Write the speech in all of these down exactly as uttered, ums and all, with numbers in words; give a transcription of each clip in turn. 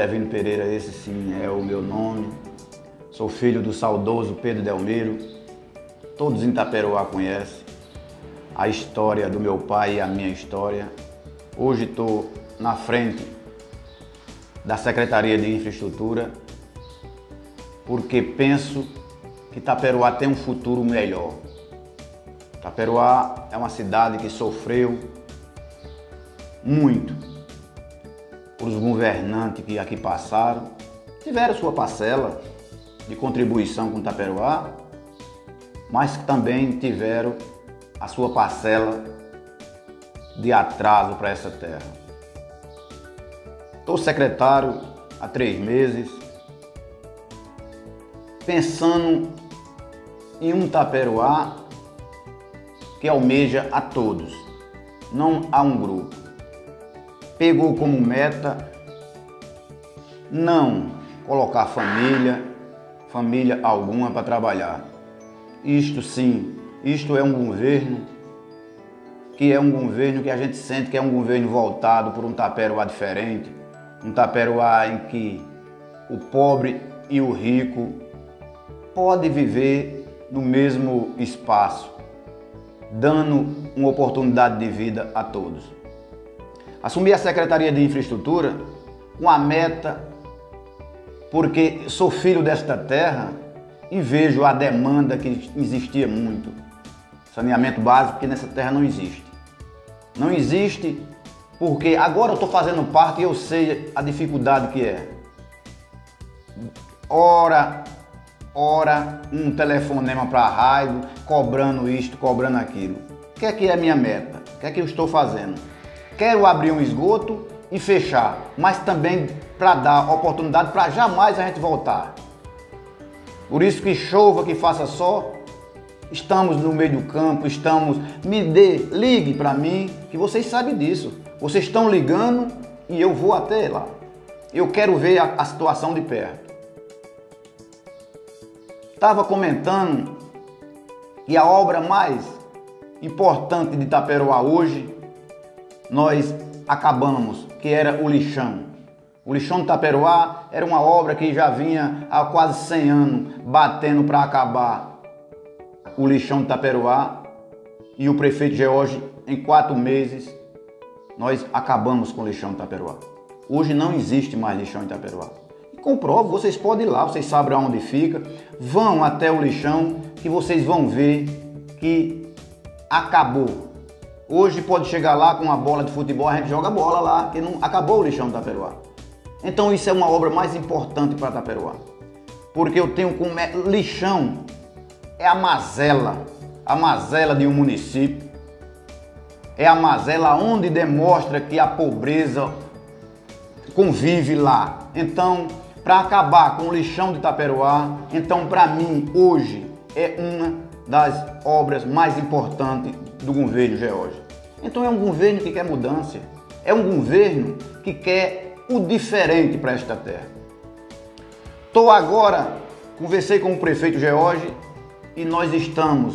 Levino Pereira, esse sim é o meu nome. Sou filho do saudoso Pedro Delmiro. Todos em Itaperoá conhecem a história do meu pai e a minha história. Hoje estou na frente da Secretaria de Infraestrutura porque penso que Itaperoá tem um futuro melhor. Itaperoá é uma cidade que sofreu muito por os governantes que aqui passaram, tiveram sua parcela de contribuição com Itaperoá, mas que também tiveram a sua parcela de atraso para essa terra. Estou secretário há três meses, pensando em um Itaperoá que almeja a todos, não a um grupo. Pegou como meta não colocar família, família alguma para trabalhar. Isto sim, isto é um governo que é um governo que a gente sente que é um governo voltado por um Itaperoá diferente, um Itaperoá em que o pobre e o rico podem viver no mesmo espaço, dando uma oportunidade de vida a todos. Assumi a Secretaria de Infraestrutura com a meta, porque sou filho desta terra e vejo a demanda que existia muito. Saneamento básico que nessa terra não existe. Não existe porque agora eu estou fazendo parte e eu sei a dificuldade que é. Ora, ora, um telefonema para a rádio, cobrando isto, cobrando aquilo. O que é que é a minha meta? O que é que eu estou fazendo? Quero abrir um esgoto e fechar, mas também para dar oportunidade para jamais a gente voltar. Por isso que chova, que faça sol, estamos no meio do campo, estamos, me dê, ligue para mim, que vocês sabem disso. Vocês estão ligando e eu vou até lá. Eu quero ver a, a situação de perto. Estava comentando que a obra mais importante de Itaperoá hoje, nós acabamos, que era o lixão. O lixão de Itaperoá era uma obra que já vinha há quase cem anos batendo para acabar o lixão de Itaperoá, e o prefeito George, em quatro meses, nós acabamos com o lixão de Itaperoá. Hoje não existe mais lixão em Itaperoá. E comprovo, vocês podem ir lá, vocês sabem onde fica, vão até o lixão que vocês vão ver que acabou. Hoje pode chegar lá com uma bola de futebol, a gente joga bola lá, que não acabou o lixão de Itaperoá. Então isso é uma obra mais importante para Itaperoá. Porque eu tenho como lixão é a mazela, a mazela de um município. É a mazela onde demonstra que a pobreza convive lá. Então, para acabar com o lixão de Itaperoá, então para mim hoje é uma das obras mais importantes do governo George. Então é um governo que quer mudança, é um governo que quer o diferente para esta terra. Estou agora, conversei com o prefeito George e nós estamos,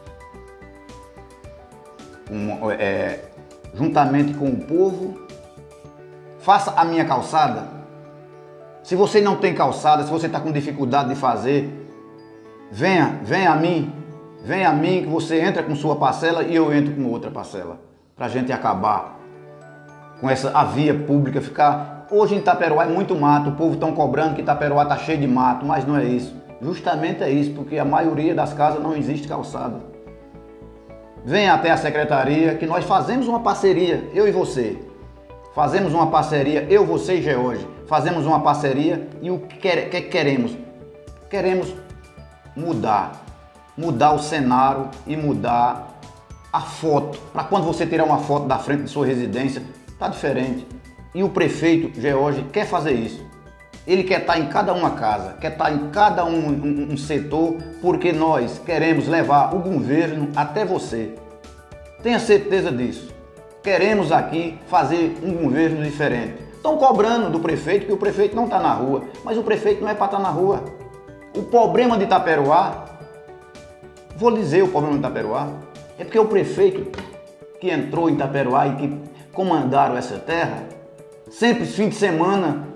um, é, juntamente com o povo, faça a minha calçada. Se você não tem calçada, se você está com dificuldade de fazer, venha, venha a mim. Venha a mim que você entra com sua parcela e eu entro com outra parcela. Para a gente acabar com essa a via pública ficar... Hoje em Itaperoá é muito mato, o povo está cobrando que Itaperoá está cheio de mato, mas não é isso. Justamente é isso, porque a maioria das casas não existe calçada. Venha até a secretaria que nós fazemos uma parceria, eu e você. Fazemos uma parceria, eu, você e George. Fazemos uma parceria e o que, quer, que queremos? Queremos mudar. Mudar o cenário e mudar a foto. Para quando você tirar uma foto da frente de sua residência, tá diferente. E o prefeito George quer fazer isso. Ele quer estar em cada uma casa, quer estar em cada um, um, um setor, porque nós queremos levar o governo até você. Tenha certeza disso. Queremos aqui fazer um governo diferente. Estão cobrando do prefeito que o prefeito não está na rua, mas o prefeito não é para estar na rua. O problema de Itaperoá, vou dizer o problema de Itaperoá, é porque o prefeito que entrou em Itaperoá e que comandaram essa terra, sempre fim de semana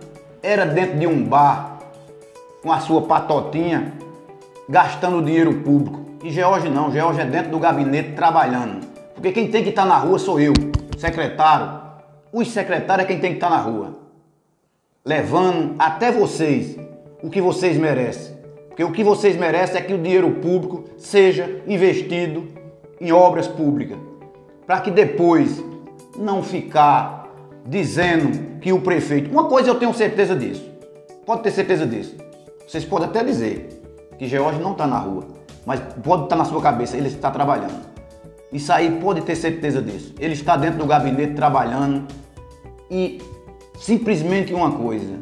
era dentro de um bar, com a sua patotinha, gastando dinheiro público. E George não, George é dentro do gabinete trabalhando. Porque quem tem que estar na rua sou eu, secretário. Os secretários é quem tem que estar na rua. Levando até vocês o que vocês merecem. Porque o que vocês merecem é que o dinheiro público seja investido em obras públicas. Para que depois não ficar dizendo que o prefeito... Uma coisa eu tenho certeza disso. Pode ter certeza disso. Vocês podem até dizer que George não está na rua. Mas pode estar na sua cabeça, ele está trabalhando. Isso aí pode ter certeza disso. Ele está dentro do gabinete trabalhando e simplesmente uma coisa,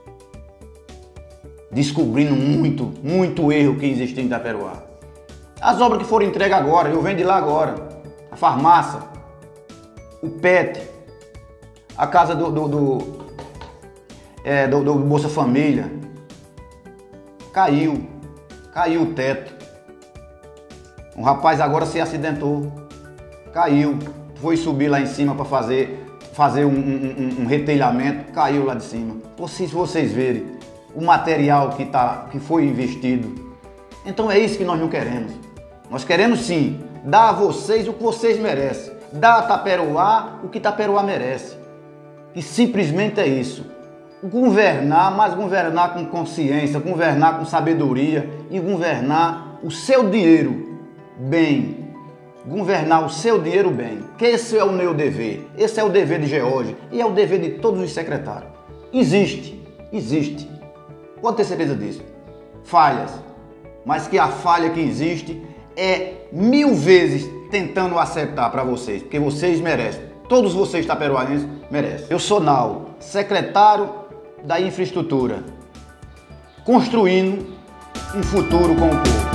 descobrindo muito, muito erro que existe em Itaperuá. As obras que foram entregues agora, eu venho de lá agora, a farmácia, o pet, a casa do, do, do, é, do, do Bolsa Família, caiu, caiu o teto. Um rapaz agora se acidentou, caiu, foi subir lá em cima para fazer, fazer um, um, um, um retelhamento, caiu lá de cima. Se vocês verem o material que, tá, que foi investido, então é isso que nós não queremos. Nós queremos sim dar a vocês o que vocês merecem, dar a Itaperuá o que Itaperuá merece. E simplesmente é isso. Governar, mas governar com consciência, governar com sabedoria e governar o seu dinheiro bem, governar o seu dinheiro bem, que esse é o meu dever, esse é o dever de George e é o dever de todos os secretários. Existe, existe, pode ter certeza disso, falhas, mas que a falha que existe é mil vezes tentando acertar para vocês, porque vocês merecem, todos vocês itaperuaenses merecem. Eu sou Nau, secretário da infraestrutura, construindo um futuro com o povo.